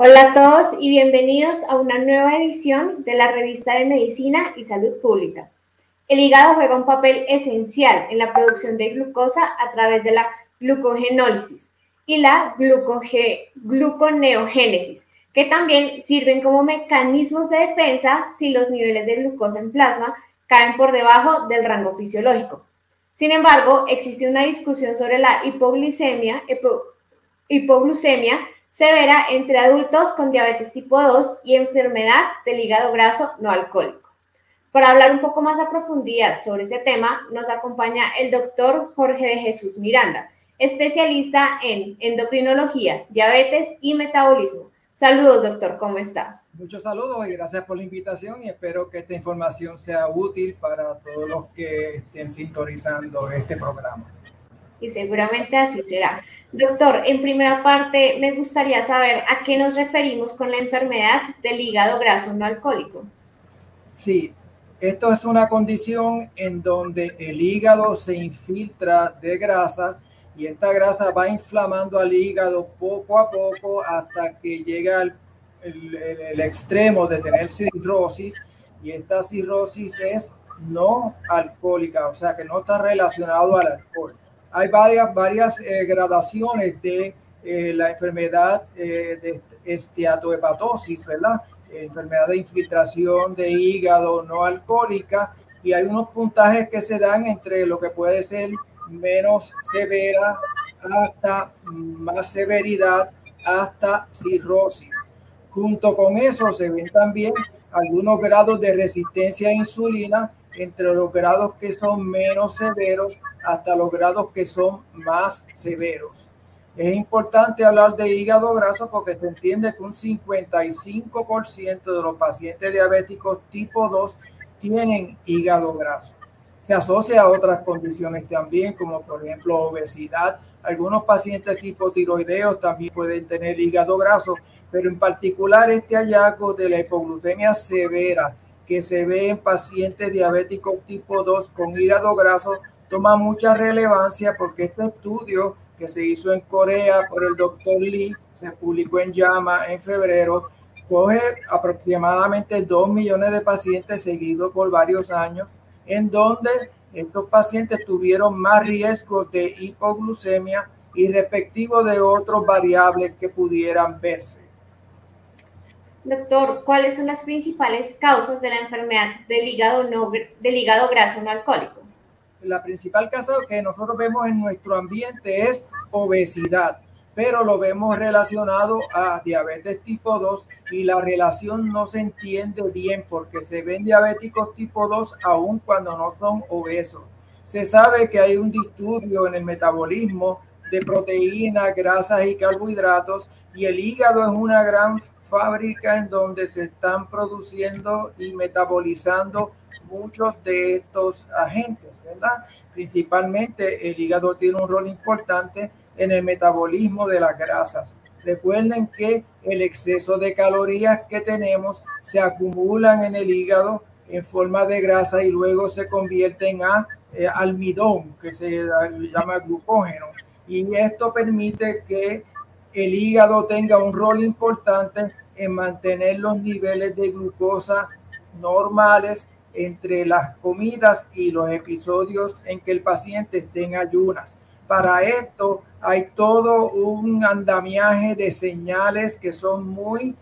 Hola a todos y bienvenidos a una nueva edición de la revista de Medicina y Salud Pública. El hígado juega un papel esencial en la producción de glucosa a través de la glucogenólisis y la gluconeogénesis, que también sirven como mecanismos de defensa si los niveles de glucosa en plasma caen por debajo del rango fisiológico. Sin embargo, existe una discusión sobre la hipoglucemia severa entre adultos con diabetes tipo 2 y enfermedad del hígado graso no alcohólico. Para hablar un poco más a profundidad sobre este tema, nos acompaña el doctor Jorge de Jesús Miranda, especialista en endocrinología, diabetes y metabolismo. Saludos, doctor, ¿cómo está? Muchos saludos y gracias por la invitación y espero que esta información sea útil para todos los que estén sintonizando este programa. Y seguramente así será. Doctor, en primera parte me gustaría saber a qué nos referimos con la enfermedad del hígado graso no alcohólico. Sí, esto es una condición en donde el hígado se infiltra de grasa y esta grasa va inflamando al hígado poco a poco hasta que llega el extremo de tener cirrosis, y esta cirrosis es no alcohólica, o sea que no está relacionado al alcohol. Hay varias gradaciones de la enfermedad de esteatohepatosis, ¿verdad? Enfermedad de infiltración de hígado no alcohólica, y hay unos puntajes que se dan entre lo que puede ser menos severa hasta más severidad, hasta cirrosis. Junto con eso se ven también algunos grados de resistencia a insulina, entre los grados que son menos severos hasta los grados que son más severos. Es importante hablar de hígado graso porque se entiende que un 55% de los pacientes diabéticos tipo 2 tienen hígado graso. Se asocia a otras condiciones también, como por ejemplo obesidad. Algunos pacientes hipotiroideos también pueden tener hígado graso, pero en particular este hallazgo de la hipoglucemia severa que se ve en pacientes diabéticos tipo 2 con hígado graso toma mucha relevancia porque este estudio que se hizo en Corea por el doctor Lee, se publicó en JAMA en febrero, coge aproximadamente 2 millones de pacientes seguidos por varios años, en donde estos pacientes tuvieron más riesgo de hipoglucemia y respectivo de otros variables que pudieran verse. Doctor, ¿cuáles son las principales causas de la enfermedad del hígado graso no alcohólico? La principal causa que nosotros vemos en nuestro ambiente es obesidad, pero lo vemos relacionado a diabetes tipo 2 y la relación no se entiende bien porque se ven diabéticos tipo 2 aun cuando no son obesos. Se sabe que hay un disturbio en el metabolismo de proteínas, grasas y carbohidratos, y el hígado es una gran fábrica en donde se están produciendo y metabolizando muchos de estos agentes, ¿verdad? Principalmente el hígado tiene un rol importante en el metabolismo de las grasas. Recuerden que el exceso de calorías que tenemos se acumulan en el hígado en forma de grasa y luego se convierten a almidón, que se llama glucógeno. Y esto permite que el hígado tenga un rol importante en mantener los niveles de glucosa normales entre las comidas y los episodios en que el paciente esté en ayunas. Para esto hay todo un andamiaje de señales que son muy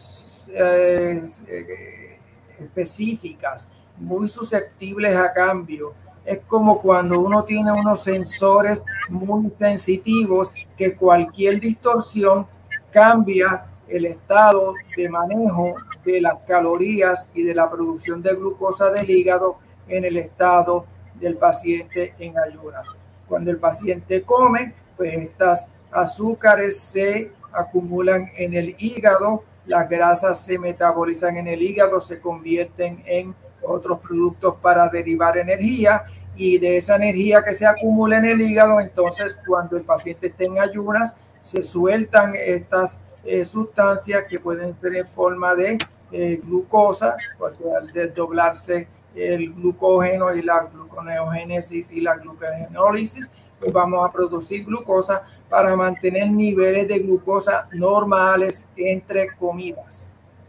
específicas, muy susceptibles a cambio. Es como cuando uno tiene unos sensores muy sensitivos que cualquier distorsión cambia el estado de manejo de las calorías y de la producción de glucosa del hígado en el estado del paciente en ayunas. Cuando el paciente come, pues estas azúcares se acumulan en el hígado, las grasas se metabolizan en el hígado, se convierten en otros productos para derivar energía, y de esa energía que se acumula en el hígado, entonces cuando el paciente está en ayunas, se sueltan estas sustancias que pueden ser en forma de glucosa, porque al desdoblarse el glucógeno y la gluconeogénesis y la glucogenólisis, pues vamos a producir glucosa, para mantener niveles de glucosa normales entre comidas.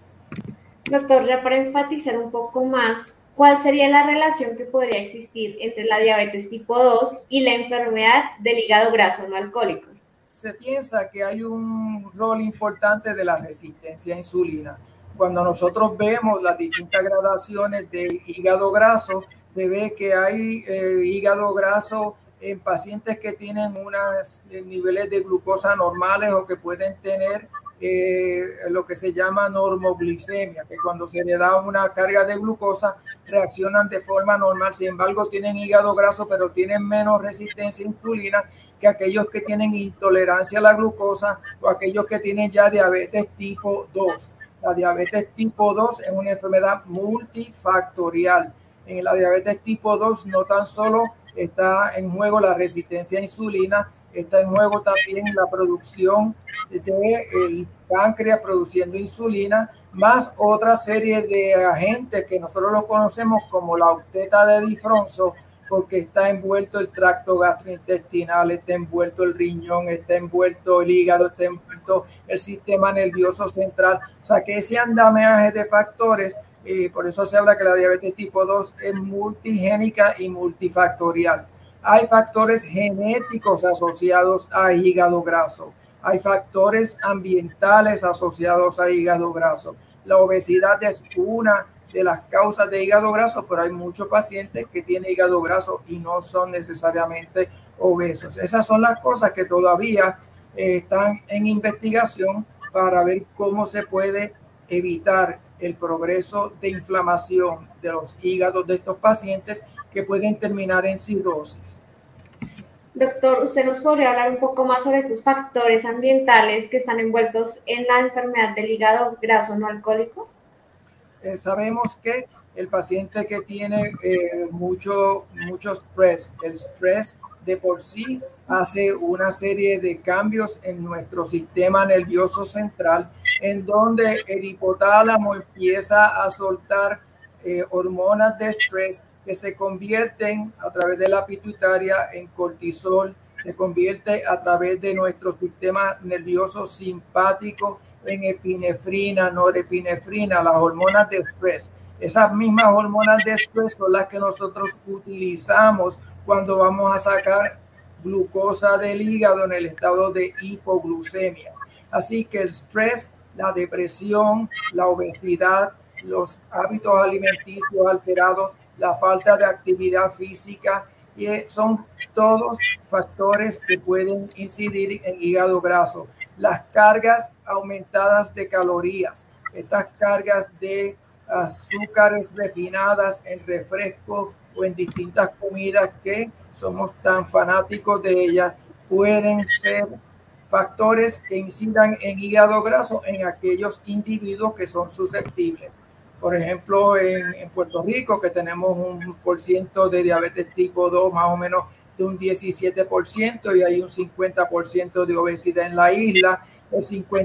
Doctor, ya para enfatizar un poco más, ¿cuál sería la relación que podría existir entre la diabetes tipo 2 y la enfermedad del hígado graso no alcohólico? Se piensa que hay un rol importante de la resistencia a insulina. Cuando nosotros vemos las distintas gradaciones del hígado graso, se ve que hay hígado graso en pacientes que tienen unos niveles de glucosa normales o que pueden tener lo que se llama normoglicemia, que cuando se le da una carga de glucosa reaccionan de forma normal. Sin embargo, tienen hígado graso, pero tienen menos resistencia a insulina que aquellos que tienen intolerancia a la glucosa o aquellos que tienen ya diabetes tipo 2. La diabetes tipo 2 es una enfermedad multifactorial. En la diabetes tipo 2 no tan solo está en juego la resistencia a insulina, está en juego también la producción del páncreas produciendo insulina, más otra serie de agentes que nosotros los conocemos como la octeta de difronzo, porque está envuelto el tracto gastrointestinal, está envuelto el riñón, está envuelto el hígado, está envuelto el sistema nervioso central. O sea que ese andamiaje de factores, por eso se habla que la diabetes tipo 2 es multigénica y multifactorial. Hay factores genéticos asociados a hígado graso. Hay factores ambientales asociados a hígado graso. La obesidad es una de las causas de hígado graso, pero hay muchos pacientes que tienen hígado graso y no son necesariamente obesos. Esas son las cosas que todavía están en investigación para ver cómo se puede evitar el progreso de inflamación de los hígados de estos pacientes que pueden terminar en cirrosis. Doctor, ¿usted nos podría hablar un poco más sobre estos factores ambientales que están envueltos en la enfermedad del hígado graso no alcohólico? Sabemos que el paciente que tiene mucho estrés, el estrés de por sí hace una serie de cambios en nuestro sistema nervioso central, en donde el hipotálamo empieza a soltar hormonas de estrés que se convierten a través de la pituitaria en cortisol, se convierte a través de nuestro sistema nervioso simpático en epinefrina, norepinefrina, las hormonas de estrés. Esas mismas hormonas de estrés son las que nosotros utilizamos cuando vamos a sacar glucosa del hígado en el estado de hipoglucemia. Así que el estrés, la depresión, la obesidad, los hábitos alimenticios alterados, la falta de actividad física, y son todos factores que pueden incidir en hígado graso. Las cargas aumentadas de calorías, estas cargas de azúcares refinadas en refrescos o en distintas comidas que somos tan fanáticos de ellas, pueden ser factores que incidan en hígado graso en aquellos individuos que son susceptibles. Por ejemplo, en Puerto Rico, que tenemos un % de diabetes tipo 2, más o menos de un 17%, y hay un 50% de obesidad en la isla. El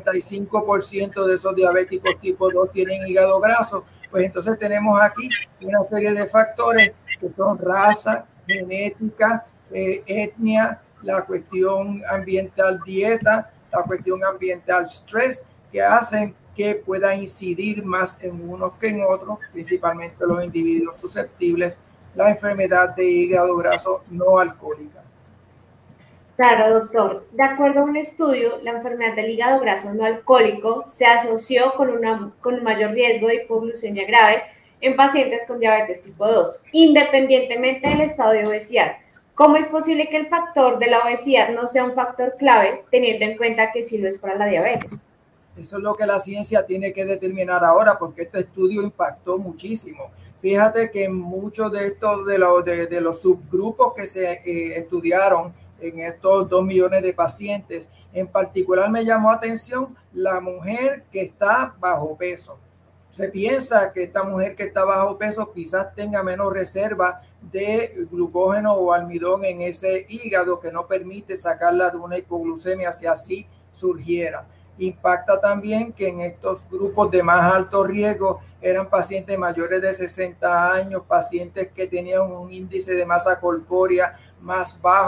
55% de esos diabéticos tipo 2 tienen hígado graso. Pues entonces tenemos aquí una serie de factores que son raza, genética, etnia, la cuestión ambiental dieta, la cuestión ambiental estrés, que hacen que pueda incidir más en unos que en otros, principalmente los individuos susceptibles, la enfermedad de hígado graso no alcohólica. Claro, doctor. De acuerdo a un estudio, la enfermedad del hígado graso no alcohólico se asoció con un mayor riesgo de hipoglucemia grave en pacientes con diabetes tipo 2, independientemente del estado de obesidad. ¿Cómo es posible que el factor de la obesidad no sea un factor clave, teniendo en cuenta que sí lo es para la diabetes? Eso es lo que la ciencia tiene que determinar ahora, porque este estudio impactó muchísimo. Fíjate que muchos de estos de los subgrupos que se estudiaron en estos 2 millones de pacientes, en particular me llamó atención la mujer que está bajo peso. Se piensa que esta mujer que está bajo peso quizás tenga menos reserva de glucógeno o almidón en ese hígado que no permite sacarla de una hipoglucemia si así surgiera. Impacta también que en estos grupos de más alto riesgo eran pacientes mayores de 60 años, pacientes que tenían un índice de masa corpórea más bajo. O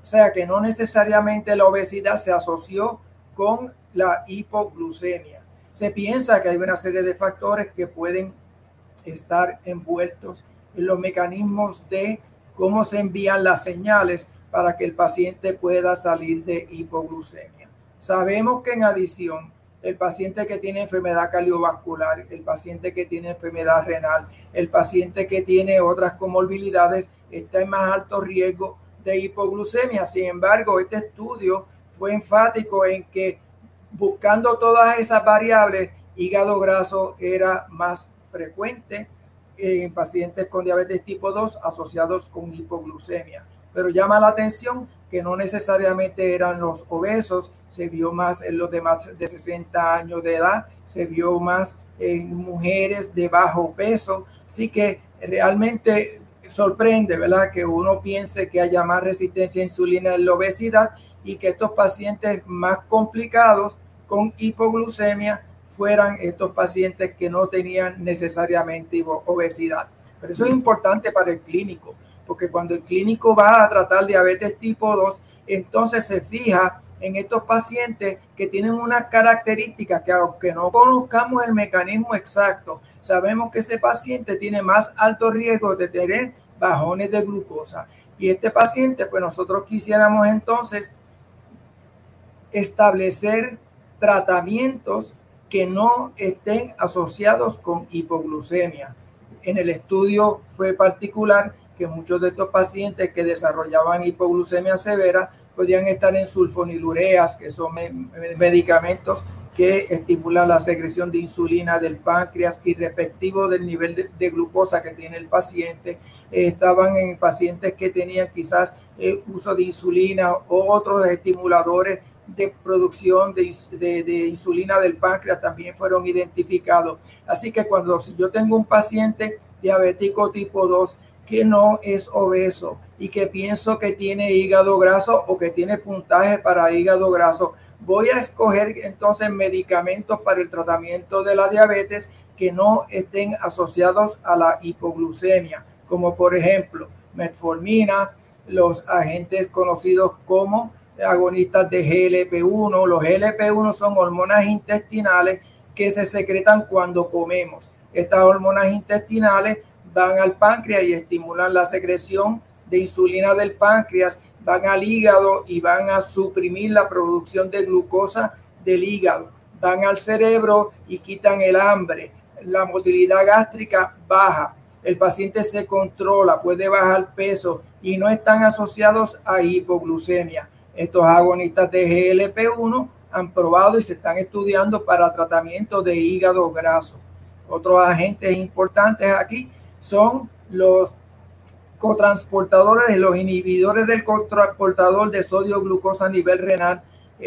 sea que no necesariamente la obesidad se asoció con la hipoglucemia. Se piensa que hay una serie de factores que pueden estar envueltos en los mecanismos de cómo se envían las señales para que el paciente pueda salir de hipoglucemia. Sabemos que en adición, el paciente que tiene enfermedad cardiovascular, el paciente que tiene enfermedad renal, el paciente que tiene otras comorbilidades está en más alto riesgo de hipoglucemia. Sin embargo, este estudio fue enfático en que buscando todas esas variables, hígado graso era más frecuente en pacientes con diabetes tipo 2 asociados con hipoglucemia. Pero llama la atención que no necesariamente eran los obesos, se vio más en los de más de 60 años de edad, se vio más en mujeres de bajo peso, así que realmente sorprende, ¿verdad?, que uno piense que haya más resistencia a insulina en la obesidad y que estos pacientes más complicados con hipoglucemia fueran estos pacientes que no tenían necesariamente obesidad. Pero eso es importante para el clínico, porque cuando el clínico va a tratar diabetes tipo 2, entonces se fija en estos pacientes que tienen unas características que, aunque no conozcamos el mecanismo exacto, sabemos que ese paciente tiene más alto riesgo de tener bajones de glucosa. Y este paciente, pues nosotros quisiéramos entonces establecer tratamientos que no estén asociados con hipoglucemia. En el estudio fue particular que muchos de estos pacientes que desarrollaban hipoglucemia severa podían estar en sulfonilureas, que son medicamentos que estimulan la secreción de insulina del páncreas y respectivo del nivel de glucosa que tiene el paciente. Estaban en pacientes que tenían quizás uso de insulina o otros estimuladores de producción de insulina del páncreas también fueron identificados. Así que si yo tengo un paciente diabético tipo 2 que no es obeso y que pienso que tiene hígado graso o que tiene puntaje para hígado graso, voy a escoger entonces medicamentos para el tratamiento de la diabetes que no estén asociados a la hipoglucemia, como por ejemplo metformina, los agentes conocidos como agonistas de GLP-1. Los GLP-1 son hormonas intestinales que se secretan cuando comemos. Estas hormonas intestinales van al páncreas y estimulan la secreción de insulina del páncreas, van al hígado y van a suprimir la producción de glucosa del hígado, van al cerebro y quitan el hambre, la motilidad gástrica baja, el paciente se controla, puede bajar peso y no están asociados a hipoglucemia. Estos agonistas de GLP-1 han probado y se están estudiando para tratamiento de hígado graso. Otros agentes importantes aquí son los cotransportadores y los inhibidores del cotransportador de sodio glucosa a nivel renal,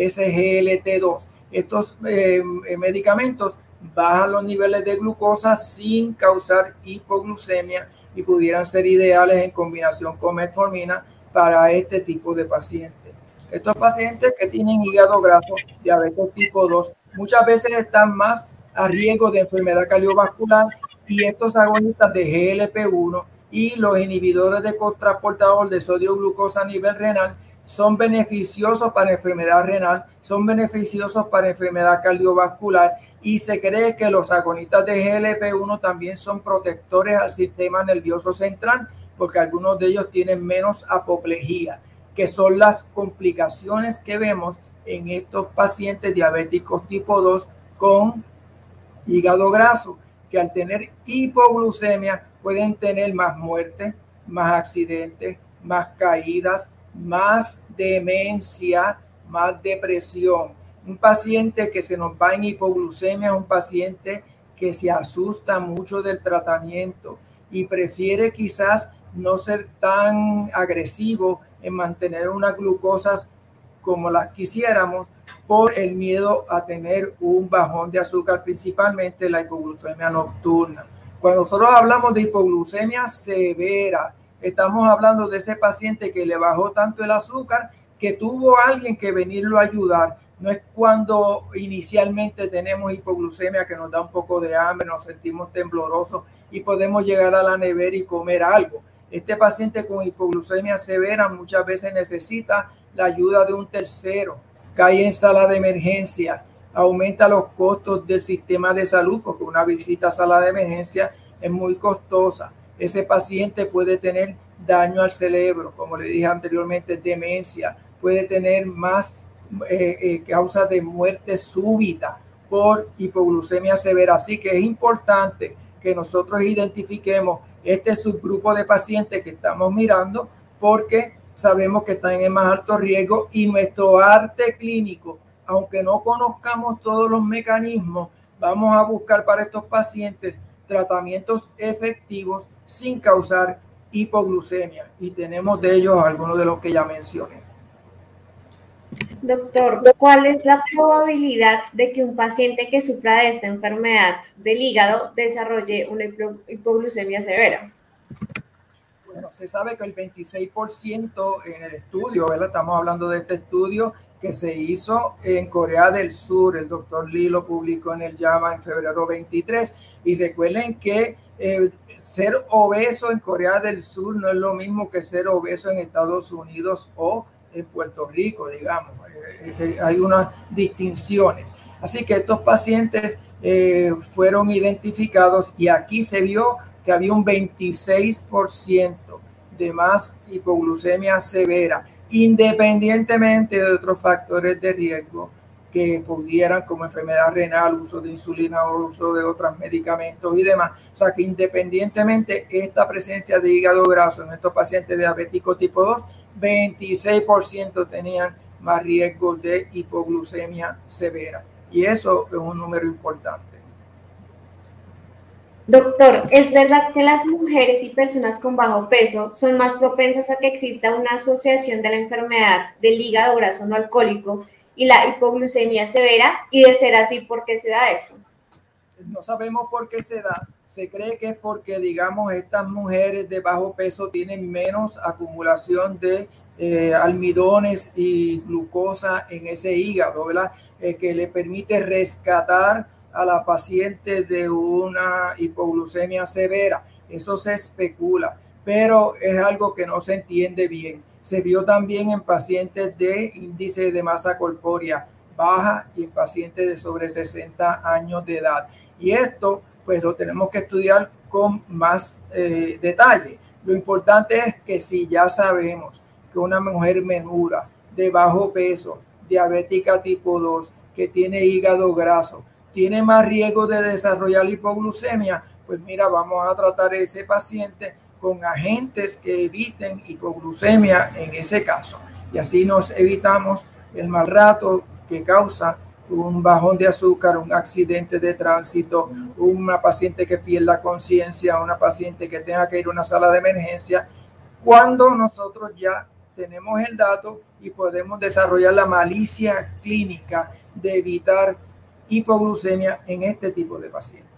SGLT2. Estos medicamentos bajan los niveles de glucosa sin causar hipoglucemia y pudieran ser ideales en combinación con metformina para este tipo de pacientes. Estos pacientes que tienen hígado graso, diabetes tipo 2, muchas veces están más a riesgo de enfermedad cardiovascular y estos agonistas de GLP-1 y los inhibidores de cotransportador de sodio glucosa a nivel renal son beneficiosos para enfermedad renal, son beneficiosos para enfermedad cardiovascular y se cree que los agonistas de GLP-1 también son protectores al sistema nervioso central porque algunos de ellos tienen menos apoplejía, que son las complicaciones que vemos en estos pacientes diabéticos tipo 2 con hígado graso, que al tener hipoglucemia pueden tener más muerte, más accidentes, más caídas, más demencia, más depresión. Un paciente que se nos va en hipoglucemia es un paciente que se asusta mucho del tratamiento y prefiere quizás no ser tan agresivo en mantener unas glucosas como las quisiéramos por el miedo a tener un bajón de azúcar, principalmente la hipoglucemia nocturna. Cuando nosotros hablamos de hipoglucemia severa, estamos hablando de ese paciente que le bajó tanto el azúcar que tuvo alguien que venirlo a ayudar. No es cuando inicialmente tenemos hipoglucemia que nos da un poco de hambre, nos sentimos temblorosos y podemos llegar a la nevera y comer algo. Este paciente con hipoglucemia severa muchas veces necesita la ayuda de un tercero, cae en sala de emergencia, aumenta los costos del sistema de salud porque una visita a sala de emergencia es muy costosa. Ese paciente puede tener daño al cerebro, como le dije anteriormente, demencia, puede tener más causas de muerte súbita por hipoglucemia severa. Así que es importante que nosotros identifiquemos este subgrupo de pacientes que estamos mirando porque sabemos que están en más alto riesgo y nuestro arte clínico, aunque no conozcamos todos los mecanismos, vamos a buscar para estos pacientes tratamientos efectivos sin causar hipoglucemia y tenemos de ellos algunos de los que ya mencioné. Doctor, ¿cuál es la probabilidad de que un paciente que sufra de esta enfermedad del hígado desarrolle una hipoglucemia severa? Bueno, se sabe que el 26% en el estudio, ¿verdad? Estamos hablando de este estudio que se hizo en Corea del Sur. El doctor Lee lo publicó en el JAMA en febrero 23. Y recuerden que ser obeso en Corea del Sur no es lo mismo que ser obeso en Estados Unidos o en Puerto Rico, digamos. Hay unas distinciones. Así que estos pacientes fueron identificados y aquí se vio que había un 26% de más hipoglucemia severa, independientemente de otros factores de riesgo que pudieran, como enfermedad renal, uso de insulina o uso de otros medicamentos y demás. O sea que independientemente esta presencia de hígado graso en estos pacientes diabéticos tipo 2, 26% tenían más riesgo de hipoglucemia severa. Y eso es un número importante. Doctor, ¿es verdad que las mujeres y personas con bajo peso son más propensas a que exista una asociación de la enfermedad del hígado graso no alcohólico y la hipoglucemia severa? Y de ser así, ¿por qué se da esto? No sabemos por qué se da. Se cree que es porque, digamos, estas mujeres de bajo peso tienen menos acumulación de almidones y glucosa en ese hígado, ¿verdad? Que le permite rescatar a la paciente de una hipoglucemia severa. Eso se especula, pero es algo que no se entiende bien. Se vio también en pacientes de índice de masa corpórea baja y en pacientes de sobre 60 años de edad. Y esto, pues lo tenemos que estudiar con más detalle. Lo importante es que si ya sabemos que una mujer menuda, de bajo peso, diabética tipo 2, que tiene hígado graso, tiene más riesgo de desarrollar hipoglucemia, pues mira, vamos a tratar a ese paciente con agentes que eviten hipoglucemia en ese caso. Y así nos evitamos el mal rato que causa un bajón de azúcar, un accidente de tránsito, una paciente que pierda conciencia, una paciente que tenga que ir a una sala de emergencia, cuando nosotros ya tenemos el dato y podemos desarrollar la malicia clínica de evitar hipoglucemia en este tipo de pacientes.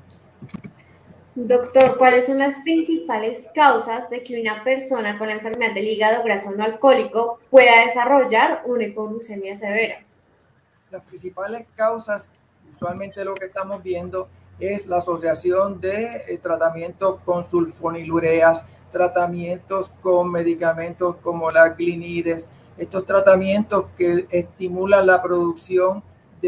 Doctor, ¿cuáles son las principales causas de que una persona con la enfermedad del hígado graso no alcohólico pueda desarrollar una hipoglucemia severa? Las principales causas, usualmente lo que estamos viendo es la asociación de tratamientos con sulfonilureas, tratamientos con medicamentos como la glinides, estos tratamientos que estimulan la producción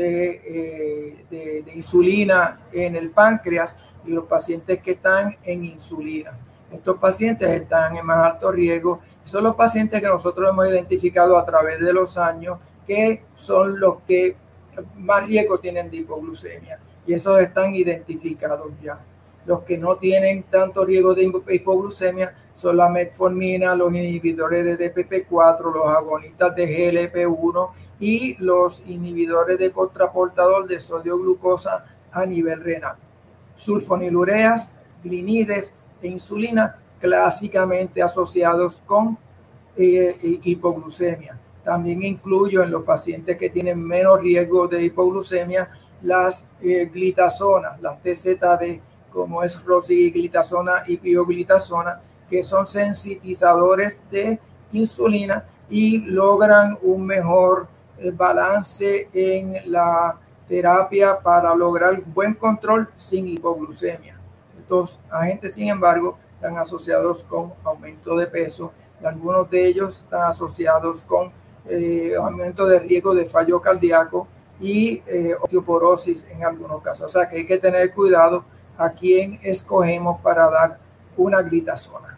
de insulina en el páncreas y los pacientes que están en insulina. Estos pacientes están en más alto riesgo. Son los pacientes que nosotros hemos identificado a través de los años que son los que más riesgo tienen de hipoglucemia. Y esos están identificados ya. Los que no tienen tanto riesgo de hipoglucemia son la metformina, los inhibidores de DPP4, los agonistas de GLP-1 y los inhibidores de contraportador de sodio glucosa a nivel renal. Sulfonilureas, glinides e insulina clásicamente asociados con hipoglucemia. También incluyo en los pacientes que tienen menos riesgo de hipoglucemia las glitazonas, las TZD, como es rosiglitazona y pioglitazona, que son sensitizadores de insulina y logran un mejor balance en la terapia para lograr buen control sin hipoglucemia. Estos agentes, sin embargo, están asociados con aumento de peso, y algunos de ellos están asociados con aumento de riesgo de fallo cardíaco y osteoporosis en algunos casos. O sea que hay que tener cuidado a quién escogemos para dar una glitazona.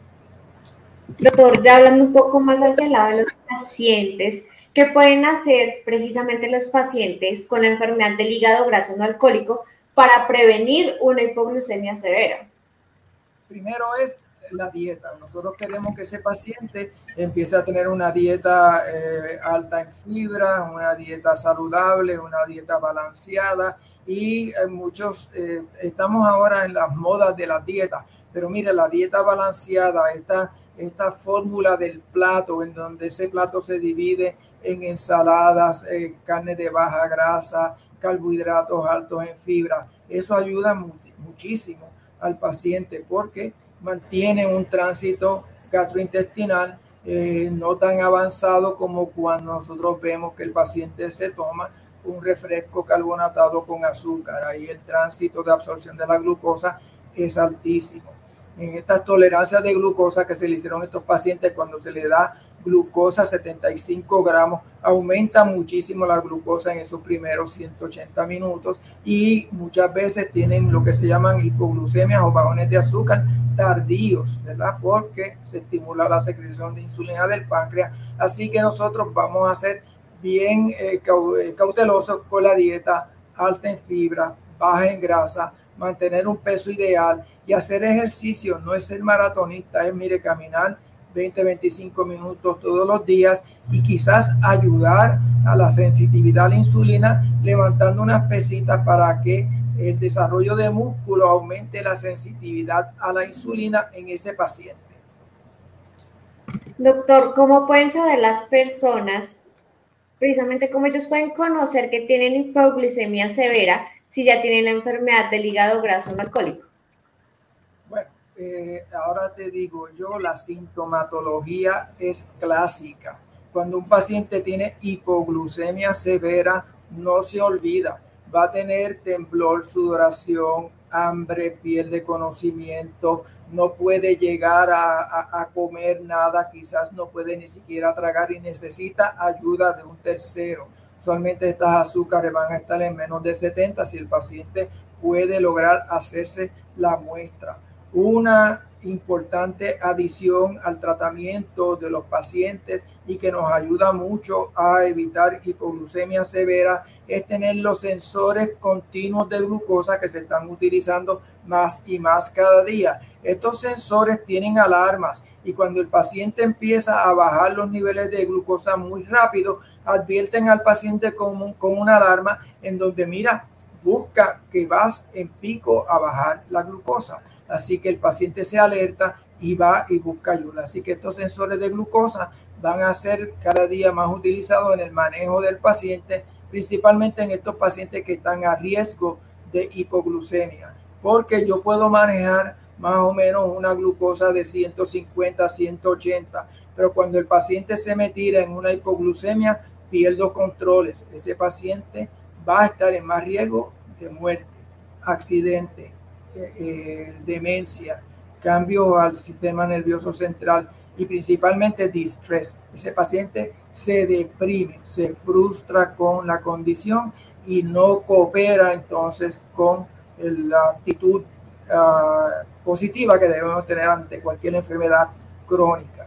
Doctor, ya hablando un poco más hacia el lado de los pacientes, ¿qué pueden hacer precisamente los pacientes con la enfermedad del hígado graso no alcohólico para prevenir una hipoglucemia severa? Primero es la dieta. Nosotros queremos que ese paciente empiece a tener una dieta alta en fibra, una dieta saludable, una dieta balanceada, y muchos estamos ahora en las modas de la dieta, pero mire, la dieta balanceada, esta fórmula del plato, en donde ese plato se divide en ensaladas, carne de baja grasa, carbohidratos altos en fibra, eso ayuda muchísimo al paciente porque mantiene un tránsito gastrointestinal no tan avanzado como cuando nosotros vemos que el paciente se toma un refresco carbonatado con azúcar. Ahí el tránsito de absorción de la glucosa es altísimo. En estas tolerancias de glucosa que se le hicieron a estos pacientes, cuando se le da glucosa 75 gramos, aumenta muchísimo la glucosa en esos primeros 180 minutos y muchas veces tienen lo que se llaman hipoglucemias o bajones de azúcar tardíos, ¿verdad? Porque se estimula la secreción de insulina del páncreas. Así que nosotros vamos a ser bien cautelosos con la dieta alta en fibra, baja en grasa, mantener un peso ideal y hacer ejercicio. No es ser maratonista, es, mire, caminar 20-25 minutos todos los días y quizás ayudar a la sensitividad a la insulina levantando unas pesitas para que el desarrollo de músculo aumente la sensitividad a la insulina en ese paciente. Doctor, ¿cómo pueden saber las personas, precisamente cómo ellos pueden conocer que tienen hipoglucemia severa si ya tienen la enfermedad del hígado graso no alcohólico? Bueno, ahora te digo yo, la sintomatología es clásica. Cuando un paciente tiene hipoglucemia severa, no se olvida, va a tener temblor, sudoración, hambre, piel de conocimiento, no puede llegar a comer nada, quizás no puede ni siquiera tragar y necesita ayuda de un tercero. Usualmente estas azúcares van a estar en menos de 70 si el paciente puede lograr hacerse la muestra. Una importante adición al tratamiento de los pacientes y que nos ayuda mucho a evitar hipoglucemia severa es tener los sensores continuos de glucosa que se están utilizando más y más cada día. Estos sensores tienen alarmas y cuando el paciente empieza a bajar los niveles de glucosa muy rápido, advierten al paciente con una alarma en donde, mira, busca que vas en pico a bajar la glucosa. Así que el paciente se alerta y va y busca ayuda. Así que estos sensores de glucosa van a ser cada día más utilizados en el manejo del paciente, principalmente en estos pacientes que están a riesgo de hipoglucemia, porque yo puedo manejar más o menos una glucosa de 150 a 180, pero cuando el paciente se me tira en una hipoglucemia, pierdo controles. Ese paciente va a estar en más riesgo de muerte, accidente, demencia, cambio al sistema nervioso central y principalmente distress. Ese paciente se deprime, se frustra con la condición y no coopera entonces con la actitud positiva que debemos tener ante cualquier enfermedad crónica.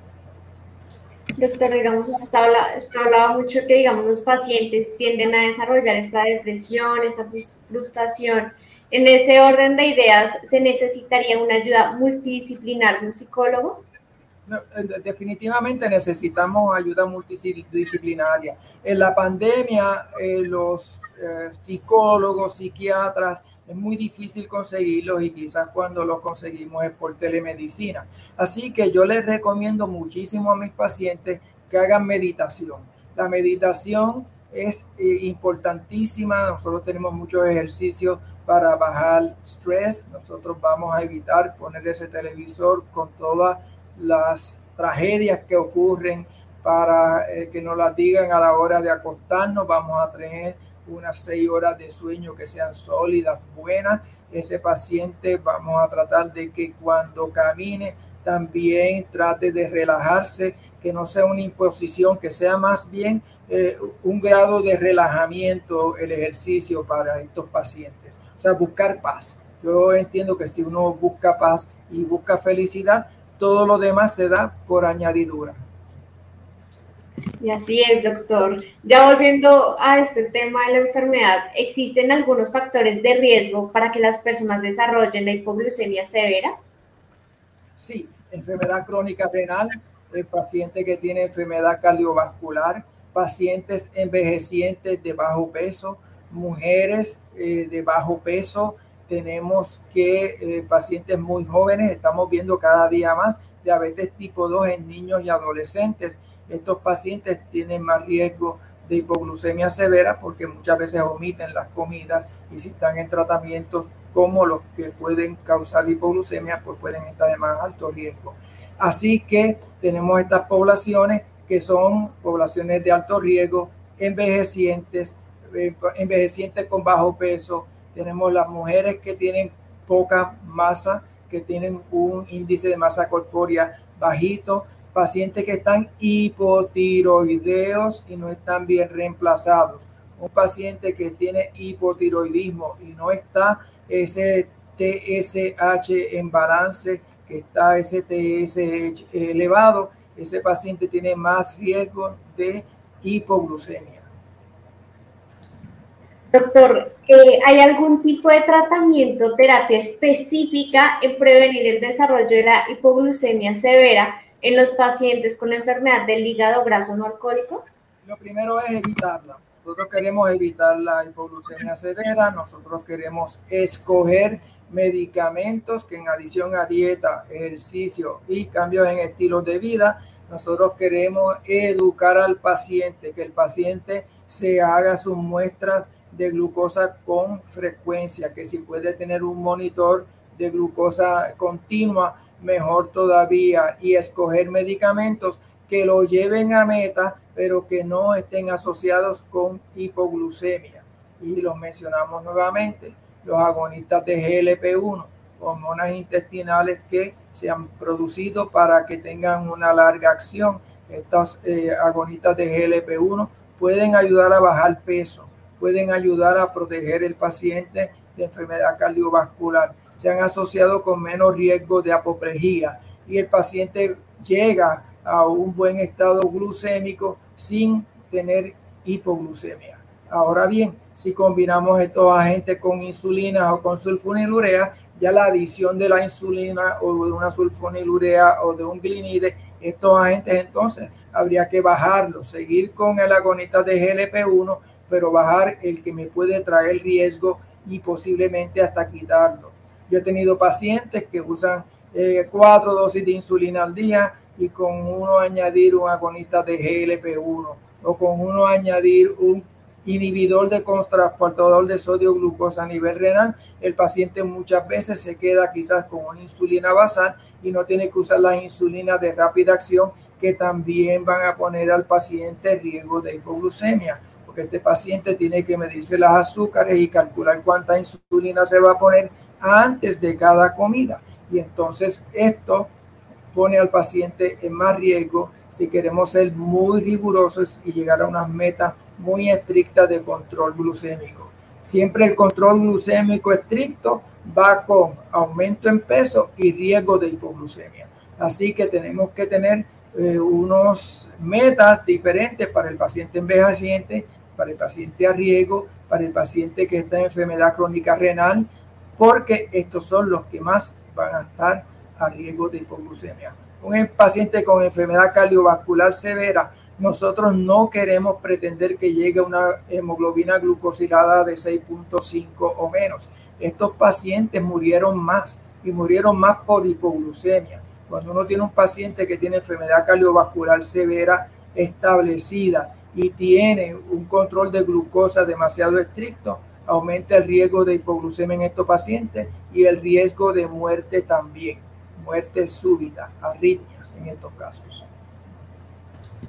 Doctor, digamos, usted hablaba mucho que, digamos, los pacientes tienden a desarrollar esta depresión, esta frustración. En ese orden de ideas, ¿se necesitaría una ayuda multidisciplinar de un psicólogo? No, definitivamente necesitamos ayuda multidisciplinaria. En la pandemia, los psicólogos, psiquiatras, es muy difícil conseguirlos y quizás cuando los conseguimos es por telemedicina. Así que yo les recomiendo muchísimo a mis pacientes que hagan meditación. La meditación es importantísima. Nosotros tenemos muchos ejercicios para bajar estrés. Nosotros vamos a evitar poner ese televisor con todas las tragedias que ocurren para que nos las digan a la hora de acostarnos. Vamos a tener unas 6 horas de sueño que sean sólidas, buenas. Ese paciente vamos a tratar de que cuando camine también trate de relajarse, que no sea una imposición, que sea más bien un grado de relajamiento el ejercicio para estos pacientes. O sea, buscar paz. Yo entiendo que si uno busca paz y busca felicidad, todo lo demás se da por añadidura. Y así es, doctor. Ya volviendo a este tema de la enfermedad, ¿existen algunos factores de riesgo para que las personas desarrollen la hipoglucemia severa? Sí, enfermedad crónica renal, el paciente que tiene enfermedad cardiovascular, pacientes envejecientes de bajo peso, mujeres de bajo peso, tenemos que pacientes muy jóvenes, estamos viendo cada día más diabetes tipo 2 en niños y adolescentes. Estos pacientes tienen más riesgo de hipoglucemia severa porque muchas veces omiten las comidas y si están en tratamientos como los que pueden causar hipoglucemia, pues pueden estar en más alto riesgo. Así que tenemos estas poblaciones que son poblaciones de alto riesgo, envejecientes con bajo peso. Tenemos las mujeres que tienen poca masa, que tienen un índice de masa corpórea bajito, pacientes que están hipotiroideos y no están bien reemplazados. Un paciente que tiene hipotiroidismo y no está ese TSH en balance, que está ese TSH elevado, ese paciente tiene más riesgo de hipoglucemia. Doctor, ¿hay algún tipo de tratamiento, terapia específica en prevenir el desarrollo de la hipoglucemia severa en los pacientes con la enfermedad del hígado graso no alcohólico? Lo primero es evitarla. Nosotros queremos evitar la hipoglucemia severa, nosotros queremos escoger medicamentos que en adición a dieta, ejercicio y cambios en estilos de vida, nosotros queremos educar al paciente, que el paciente se haga sus muestras de glucosa con frecuencia, que si puede tener un monitor de glucosa continua, mejor todavía, y escoger medicamentos que lo lleven a meta, pero que no estén asociados con hipoglucemia. Y los mencionamos nuevamente, los agonistas de GLP-1, hormonas intestinales que se han producido para que tengan una larga acción. Estos agonistas de GLP-1 pueden ayudar a bajar peso, pueden ayudar a proteger el paciente de enfermedad cardiovascular. Se han asociado con menos riesgo de apoplejía y el paciente llega a un buen estado glucémico sin tener hipoglucemia. Ahora bien, si combinamos estos agentes con insulina o con sulfonilurea, ya la adición de la insulina o de una sulfonilurea o de un glinide, estos agentes entonces habría que bajarlos, seguir con el agonista de GLP-1, pero bajar el que me puede traer riesgo y posiblemente hasta quitarlo. Yo he tenido pacientes que usan 4 dosis de insulina al día y con uno añadir un agonista de GLP-1 o con uno añadir un inhibidor de transportador de sodio glucosa a nivel renal, el paciente muchas veces se queda quizás con una insulina basal y no tiene que usar las insulinas de rápida acción que también van a poner al paciente en riesgo de hipoglucemia, porque este paciente tiene que medirse las azúcares y calcular cuánta insulina se va a poner antes de cada comida. Y entonces esto pone al paciente en más riesgo si queremos ser muy rigurosos y llegar a unas metas muy estrictas de control glucémico. Siempre el control glucémico estricto va con aumento en peso y riesgo de hipoglucemia. Así que tenemos que tener unos metas diferentes para el paciente envejeciente, para el paciente a riesgo, para el paciente que está en enfermedad crónica renal, porque estos son los que más van a estar a riesgo de hipoglucemia. Un paciente con enfermedad cardiovascular severa, nosotros no queremos pretender que llegue a una hemoglobina glucosilada de 6.5 o menos. Estos pacientes murieron más y murieron más por hipoglucemia. Cuando uno tiene un paciente que tiene enfermedad cardiovascular severa establecida y tiene un control de glucosa demasiado estricto, aumenta el riesgo de hipoglucemia en estos pacientes y el riesgo de muerte también. Muerte súbita, arritmias en estos casos.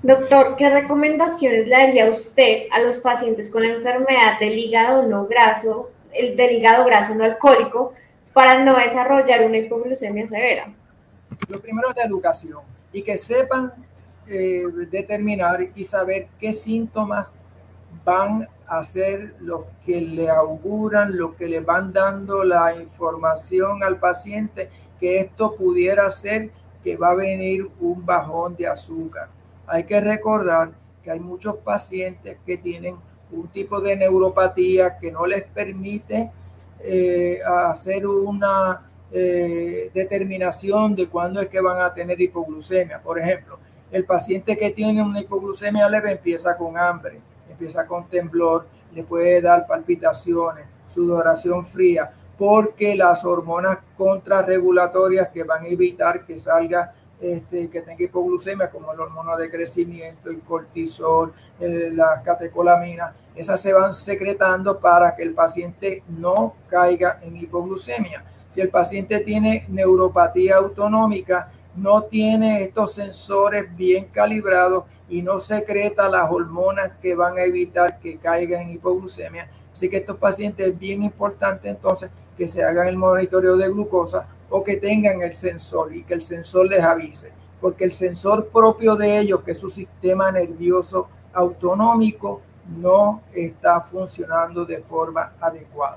Doctor, ¿qué recomendaciones le daría usted a los pacientes con la enfermedad del hígado no graso, el del hígado graso no alcohólico, para no desarrollar una hipoglucemia severa? Lo primero es la educación y que sepan determinar y saber qué síntomas van a ser los que le auguran, lo que le van dando la información al paciente que esto pudiera ser que va a venir un bajón de azúcar. Hay que recordar que hay muchos pacientes que tienen un tipo de neuropatía que no les permite hacer una determinación de cuándo es que van a tener hipoglucemia. Por ejemplo, el paciente que tiene una hipoglucemia leve empieza con hambre, empieza con temblor, le puede dar palpitaciones, sudoración fría, porque las hormonas contrarregulatorias que van a evitar que salga, que tenga hipoglucemia, como la hormona de crecimiento, el cortisol, las catecolaminas, esas se van secretando para que el paciente no caiga en hipoglucemia. Si el paciente tiene neuropatía autonómica, no tiene estos sensores bien calibrados y no secreta las hormonas que van a evitar que caiga en hipoglucemia. Así que estos pacientes es bien importante entonces que se hagan el monitoreo de glucosa o que tengan el sensor y que el sensor les avise, porque el sensor propio de ellos, que es su sistema nervioso autonómico, no está funcionando de forma adecuada.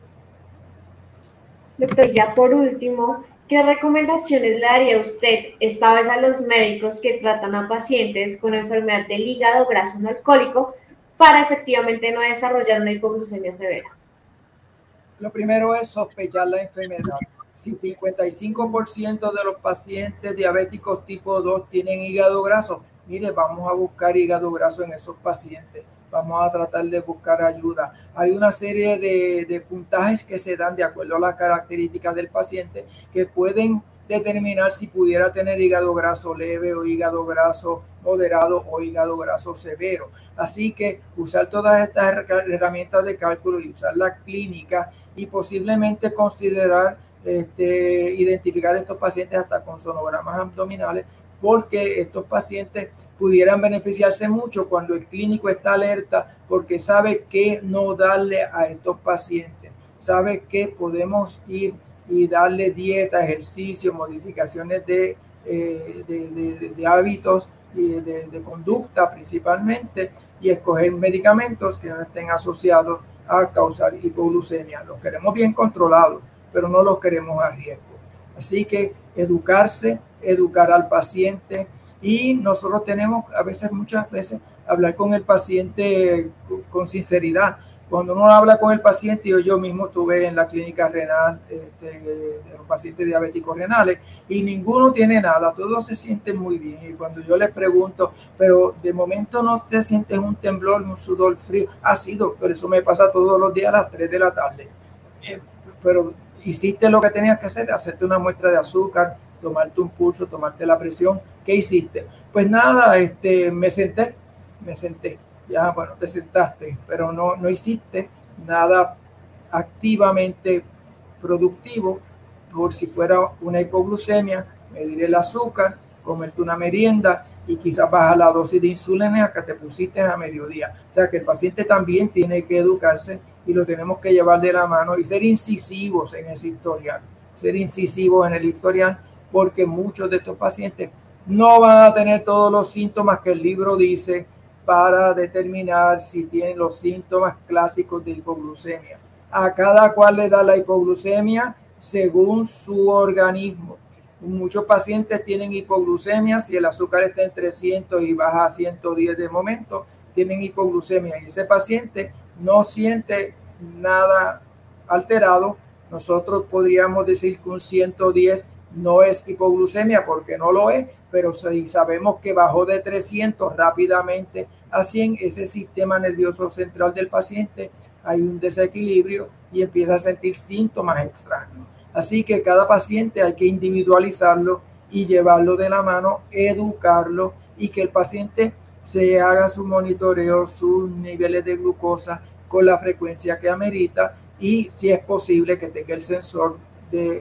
Doctor, ya por último, ¿qué recomendaciones le daría usted esta vez a los médicos que tratan a pacientes con enfermedad del hígado graso no alcohólico para efectivamente no desarrollar una hipoglucemia severa? Lo primero es sospechar la enfermedad. Si 55% de los pacientes diabéticos tipo 2 tienen hígado graso, mire, vamos a buscar hígado graso en esos pacientes. Vamos a tratar de buscar ayuda. Hay una serie de puntajes que se dan de acuerdo a las características del paciente que pueden determinar si pudiera tener hígado graso leve o hígado graso moderado o hígado graso severo. Así que usar todas estas herramientas de cálculo y usar la clínica y posiblemente considerar identificar a estos pacientes hasta con sonogramas abdominales, porque estos pacientes pudieran beneficiarse mucho cuando el clínico está alerta, porque sabe qué no darle a estos pacientes, sabe que podemos ir y darle dieta, ejercicio, modificaciones de hábitos y de conducta principalmente, y escoger medicamentos que no estén asociados a causar hipoglucemia. Los queremos bien controlados, pero no los queremos a riesgo. Así que educarse, educar al paciente, y nosotros tenemos muchas veces hablar con el paciente con sinceridad. Cuando uno habla con el paciente, yo mismo estuve en la clínica renal de los pacientes diabéticos renales y ninguno tiene nada, todos se sienten muy bien. Y cuando yo les pregunto, pero de momento no te sientes un temblor, un sudor frío, sido, pero eso me pasa todos los días a las 3 de la tarde. Pero hiciste lo que tenías que hacer, hacerte una muestra de azúcar, tomarte un pulso, tomarte la presión. ¿Qué hiciste? Pues nada, me senté. Ya, bueno, te sentaste, pero no hiciste nada activamente productivo. Por si fuera una hipoglucemia, medir el azúcar, comerte una merienda y quizás bajar la dosis de insulina que te pusiste a mediodía. O sea que el paciente también tiene que educarse y lo tenemos que llevar de la mano y ser incisivos en ese historial. Porque muchos de estos pacientes no van a tener todos los síntomas que el libro dice para determinar si tienen los síntomas clásicos de hipoglucemia. A cada cual le da la hipoglucemia según su organismo. Muchos pacientes tienen hipoglucemia si el azúcar está en 300 y baja a 110 de momento, tienen hipoglucemia y ese paciente no siente nada alterado. Nosotros podríamos decir que un 110 no es hipoglucemia porque no lo es, pero si sabemos que bajó de 300 rápidamente a 100, ese sistema nervioso central del paciente hay un desequilibrio y empieza a sentir síntomas extraños. Así que cada paciente hay que individualizarlo y llevarlo de la mano, educarlo y que el paciente se haga su monitoreo, sus niveles de glucosa con la frecuencia que amerita y si es posible que tenga el sensor de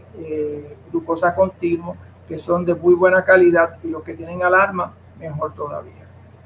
glucosa continuo, que son de muy buena calidad y los que tienen alarma, mejor todavía.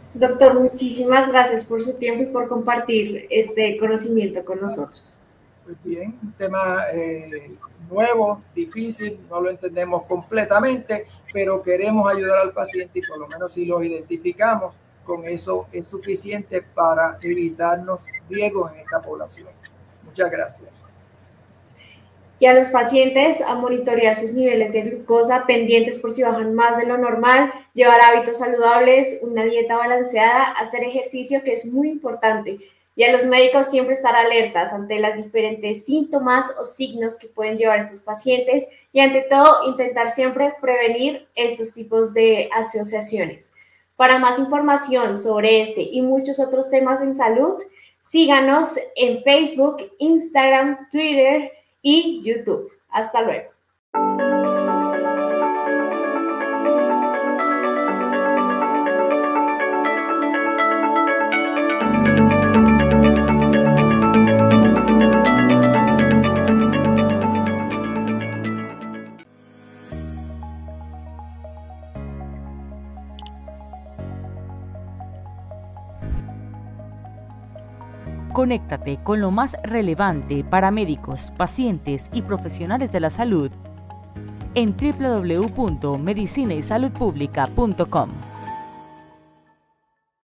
Doctor, muchísimas gracias por su tiempo y por compartir este conocimiento con nosotros. Pues bien, un tema nuevo, difícil, no lo entendemos completamente, pero queremos ayudar al paciente y por lo menos si los identificamos, con eso es suficiente para evitarnos riesgos en esta población. Muchas gracias. Y a los pacientes a monitorear sus niveles de glucosa, pendientes por si bajan más de lo normal, llevar hábitos saludables, una dieta balanceada, hacer ejercicio, que es muy importante. Y a los médicos siempre estar alertas ante los diferentes síntomas o signos que pueden llevar estos pacientes y ante todo intentar siempre prevenir estos tipos de asociaciones. Para más información sobre este y muchos otros temas en salud, síganos en Facebook, Instagram, Twitter y YouTube. Hasta luego. Conéctate con lo más relevante para médicos, pacientes y profesionales de la salud en www.medicinaysaludpublica.com.